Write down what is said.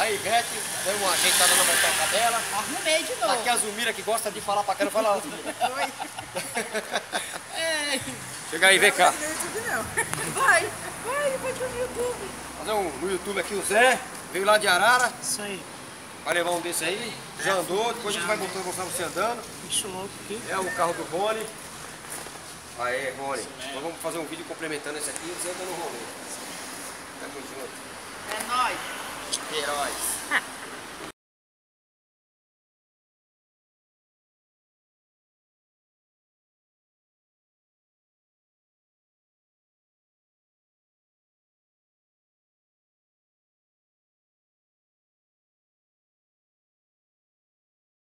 a Ivete, deu uma ajeitada na motoca dela. Arrumei de novo. Aqui a Zumira que gosta de falar pra caramba, fala lá, Zumira. É. Chega aí, vem cá. Não vai no YouTube não. Vai pro YouTube. Fazer no YouTube aqui o Zé, veio lá de Arara. Isso aí. Vai levar um desse aí, já andou, depois a gente vai mostrar você andando. Bicho louco aqui. É o carro do Rony. Aê, Rony. Nós vamos fazer um vídeo complementando esse aqui e você anda no rolê. Tamo junto. É nóis. Heróis.